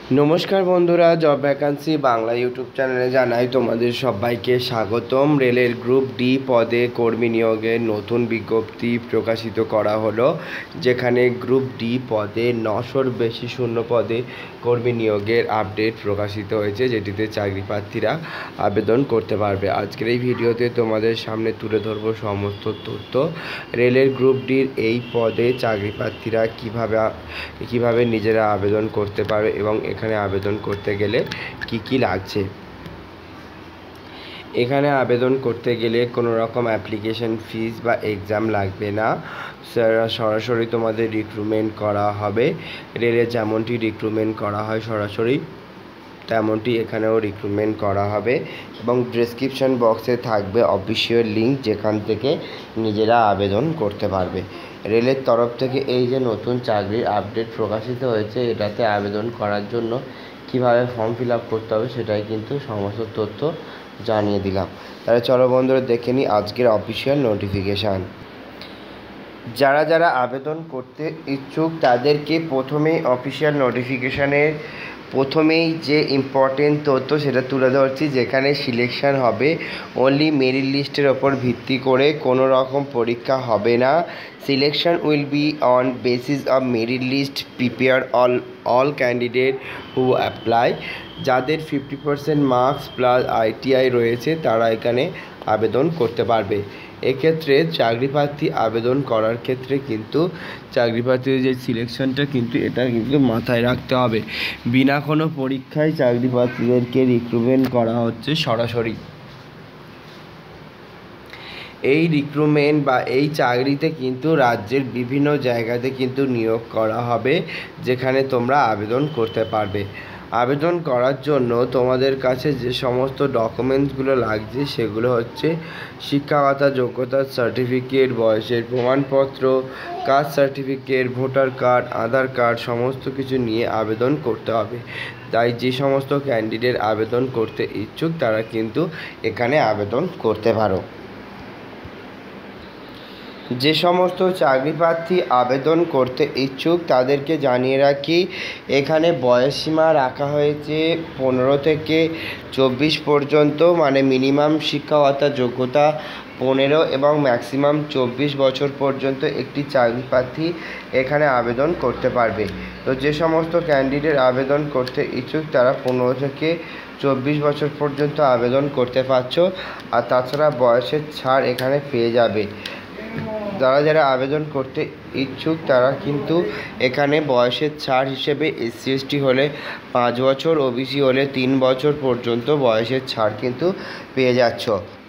নমস্কার বন্ধুরা, job vacancy Bangla YouTube চ্যানেলে জানাই তোমাদের সবাইকে স্বাগতম। রেলের গ্রুপ ডি পদে কর্মী নিয়োগের নতুন বিজ্ঞপ্তি প্রকাশিত করা হলো, যেখানে গ্রুপ ডি পদে 900-র বেশি শূন্য পদে কর্মী নিয়োগের আপডেট প্রকাশিত হয়েছে, যেটিতে চাকরি প্রার্থীরা আবেদন করতে পারবে। আজকের এই ভিডিওতে তোমাদের সামনে তুলে ধরবো সমস্ত তথ্য। রেলের গ্রুপ ডির এই পদে চাকরি প্রার্থীরা কীভাবে নিজেরা আবেদন করতে পারবে এবং এখানে আবেদন করতে গেলে কি লাগছে। এখানে আবেদন করতে গেলে কোনো রকম অ্যাপ্লিকেশন ফিস বা এক্সাম লাগবে না, সরাসরি তোমাদের রিক্রুটমেন্ট করা হবে। রেলে যেমনটি রিক্রুটমেন্ট করা হয় সরাসরি, তেমনটি এখানেও রিক্রুটমেন্ট করা হবে এবং ডেসক্রিপশন বক্সে থাকবে অফিসিয়াল লিঙ্ক, যেখান থেকে নিজেরা আবেদন করতে পারবে। রেলের তরফ থেকে এই যে নতুন চাকরির আপডেট প্রকাশিত হয়েছে, এটাতে আবেদন করার জন্য কিভাবে ফর্ম ফিল আপ করতে হবে সেটাই কিন্তু সমস্ত তথ্য জানিয়ে দিলাম। তাহলে চলো বন্ধুরা দেখে নিই আজকের অফিসিয়াল নোটিফিকেশান। যারা আবেদন করতে ইচ্ছুক তাদেরকে প্রথমেই অফিসিয়াল নোটিফিকেশানের প্রথমেই যে ইম্পর্টেন্ট তথ্য সেটা তুলে ধরছি, যেখানে সিলেকশান হবে অনলি মেরিট লিস্টের ওপর ভিত্তি করে, কোনো রকম পরীক্ষা হবে না। Selection will be on basis of merit list prepare all candidate who apply. যাদের 50% মার্কস প্লাস ITI রয়েছে তারা এখানে আবেদন করতে পারবে। এক্ষেত্রে চাকরি প্রার্থী আবেদন করার ক্ষেত্রে কিন্তু চাকরি প্রার্থীর যে সিলেকশনটা কিন্তু এটা কিন্তু মাথায় রাখতে হবে। বিনা কোনো পরীক্ষায় চাকরি প্রার্থীদেরকে রিক্রুটমেন্ট করা হচ্ছে সরাসরি। এই রিক্রুটমেন্ট বা এই চাকরিতে কিন্তু রাজ্যের বিভিন্ন জায়গাতে কিন্তু নিয়োগ করা হবে, যেখানে তোমরা আবেদন করতে পারবে। আবেদন করার জন্য তোমাদের কাছে যে সমস্ত ডকুমেন্টসগুলো লাগছে সেগুলো হচ্ছে শিক্ষাগত যোগ্যতার সার্টিফিকেট, বয়সের প্রমাণপত্র, caste certificate, voter card, Aadhaar card, সমস্ত কিছু নিয়ে আবেদন করতে হবে। তাই যে সমস্ত ক্যান্ডিডেট আবেদন করতে ইচ্ছুক তারা কিন্তু এখানে আবেদন করতে পারো। যে সমস্ত চাকরি প্রার্থী আবেদন করতে ইচ্ছুক তাদেরকে জানিয়ে রাখি, এখানে বয়সসীমা রাখা হয়েছে 15 থেকে 24 পর্যন্ত, মানে মিনিমাম শিক্ষাগত যোগ্যতা 15 এবং ম্যাক্সিমাম 24 বছর পর্যন্ত একটি চাকরি প্রার্থী এখানে আবেদন করতে পারবে। তো যে সমস্ত ক্যান্ডিডেট আবেদন করতে ইচ্ছুক তারা 15 থেকে 24 বছর পর্যন্ত আবেদন করতে পারছো, আর তাছাড়া বয়সের ছাড় এখানে পেয়ে যাবে। যারা আবেদন করতে ইচ্ছুক তারা কিন্তু এখানে বয়সের ছাড় হিসেবে SC ST হলে 5 বছর, OBC হলে 3 বছর পর্যন্ত বয়সের ছাড় কিন্তু পেয়ে যাচ্ছ।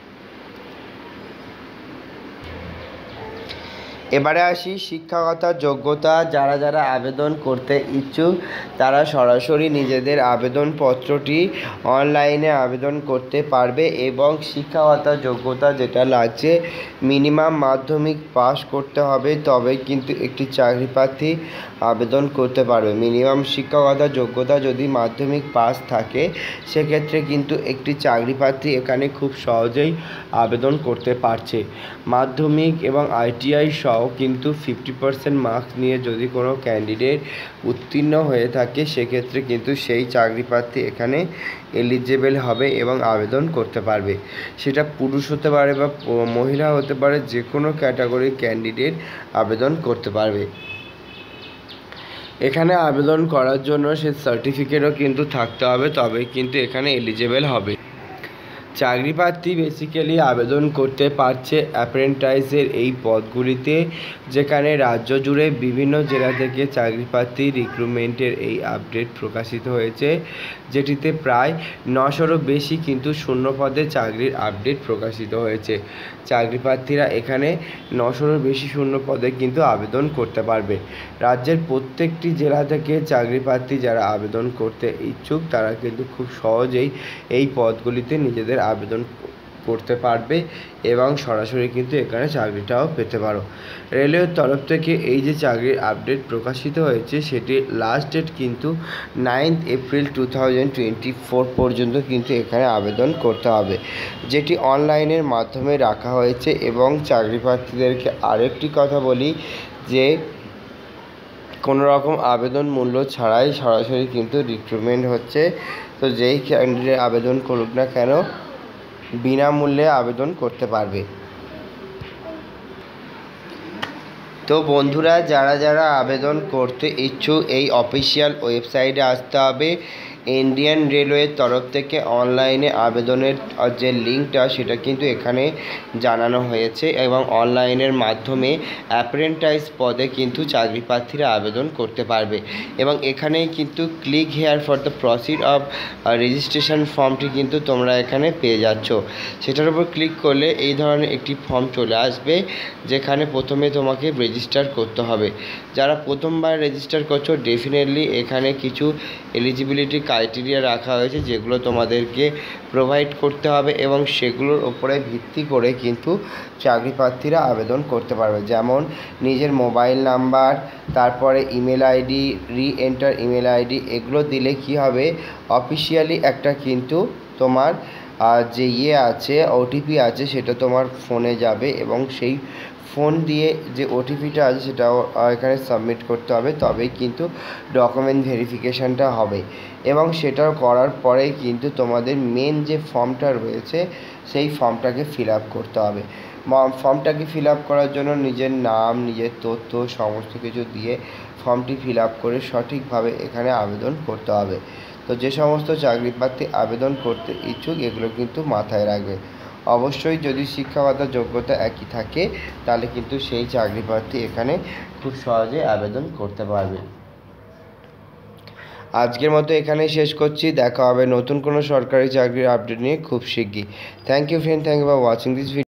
এবারে আসি শিক্ষাগত যোগ্যতা। যারা আবেদন করতে ইচ্ছুক তারা সরাসরি নিজেদের আবেদনপত্রটি অনলাইনে আবেদন করতে পারবে এবং শিক্ষাগত যোগ্যতা যেটা লাগছে মিনিমাম মাধ্যমিক পাস করতে হবে, তবে কিন্তু একটি চাকরি প্রার্থী আবেদন করতে পারবে। মিনিমাম শিক্ষাগত যোগ্যতা যদি মাধ্যমিক পাস থাকে সেক্ষেত্রে কিন্তু একটি চাকরি প্রার্থী এখানে খুব সহজেই আবেদন করতে পারছে। মাধ্যমিক এবং ITI সহ কিন্তু 50% মার্কস নিয়ে যদি কোনো ক্যান্ডিডেট উত্তীর্ণ হয়ে থাকে সেক্ষেত্রে কিন্তু সেই চাকরি প্রার্থী এখানে এলিজেবল হবে এবং আবেদন করতে পারবে। সেটা পুরুষ হতে পারে বা মহিলা হতে পারে, যে কোনো ক্যাটাগরির ক্যান্ডিডেট আবেদন করতে পারবে। এখানে আবেদন করার জন্য সে সার্টিফিকেটও কিন্তু থাকতে হবে, তবে কিন্তু এখানে এলিজেবল হবে। চাকরি প্রার্থী বেসিক্যালি আবেদন করতে পারছে অ্যাপ্রেন্টাইসের এই পদগুলিতে, যেখানে রাজ্য জুড়ে বিভিন্ন জেলা থেকে চাকরি প্রার্থী রিক্রুটমেন্টের এই আপডেট প্রকাশিত হয়েছে, যেটিতে প্রায় 900-রও বেশি কিন্তু শূন্য পদে চাকরির আপডেট প্রকাশিত হয়েছে। চাকরি প্রার্থীরা এখানে 900-রও বেশি শূন্য পদে কিন্তু আবেদন করতে পারবে। রাজ্যের প্রত্যেকটি জেলা থেকে চাকরি প্রার্থী যারা আবেদন করতে ইচ্ছুক তারা কিন্তু খুব সহজেই এই পদগুলিতে নিজেদের আবেদন করতে পারবে এবং সরাসরি কিন্তু এখানে চাকরিটাও পেতে পারো। রেলওয়ের তরফ থেকে এই যে চাকরির আপডেট প্রকাশিত হয়েছে সেটির লাস্ট ডেট কিন্তু 9 এপ্রিল 2024 পর্যন্ত কিন্তু এখানে আবেদন করতে হবে, যেটি অনলাইনের মাধ্যমে রাখা হয়েছে। এবং চাকরি প্রার্থীদেরকে আরেকটি কথা বলি যে কোনো রকম আবেদন মূল্য ছাড়াই সরাসরি কিন্তু রিক্রুটমেন্ট হচ্ছে। তো যেই ক্যান্ডিডেট আবেদন করুক না কেন বিনামূল্যে আবেদন করতে পারবে। তো বন্ধুরা, যারা যারা আবেদন করতে ইচ্ছুক এই অফিসিয়াল ওয়েবসাইটে আসতে হবে। ইন্ডিয়ান রেলওয়ের তরফ থেকে অনলাইনে আবেদনের যে লিঙ্কটা সেটা কিন্তু এখানে জানানো হয়েছে এবং অনলাইনের মাধ্যমে অ্যাপ্রেন্টাইজ পদে কিন্তু চাকরি প্রার্থীরা আবেদন করতে পারবে এবং এখানেই কিন্তু click here for the proceed of registration ফর্মটি কিন্তু তোমরা এখানে পেয়ে যাচ্ছ। সেটার উপর ক্লিক করলে এই ধরনের একটি ফর্ম চলে আসবে, যেখানে প্রথমে তোমাকে রেজিস্টার করতে হবে। যারা প্রথমবার রেজিস্টার করছো ডেফিনেটলি এখানে কিছু এলিজিবিলিটি ক্রাইটেরিয়া রাখা হয়েছে যেগুলো তোমাদেরকে প্রোভাইড করতে হবে এবং সেগুলোর ওপরে ভিত্তি করে কিন্তু চাকরি প্রার্থীরা আবেদন করতে পারবে। যেমন নিজের মোবাইল নাম্বার, তারপরে email ID, enter email ID, এগুলো দিলে কি হবে, অফিসিয়ালি একটা কিন্তু তোমার যে আছে ওটিপি আছে সেটা তোমার ফোনে যাবে এবং সেই ফোন দিয়ে যে ওটিপিটা আছে সেটাও এখানে সাবমিট করতে হবে, তবেই কিন্তু ডকুমেন্ট ভেরিফিকেশানটা হবে এবং সেটা করার পরেই কিন্তু তোমাদের মেন যে ফর্মটা রয়েছে সেই ফর্মটাকে ফিল আপ করতে হবে। ফর্মটাকে ফিল আপ করার জন্য নিজের নাম, নিজের তথ্য সমস্ত কিছু দিয়ে ফর্মটি ফিল আপ করে সঠিকভাবে এখানে আবেদন করতে হবে। তো যে সমস্ত চাকরি প্রার্থী আবেদন করতে ইচ্ছুক এগুলো কিন্তু মাথায় রাখবে। অবশ্যই যদি শিক্ষাগত যোগ্যতা একই থাকে তাহলে কিন্তু সেই চাকরি প্রার্থী এখানে খুব সহজে আবেদন করতে পারবে। আজকের মতো এখানেই শেষ করছি। দেখা হবে নতুন কোনো সরকারি চাকরির আপডেট নিয়ে খুব শিগগির। Thank you friend, thank you for watching this video.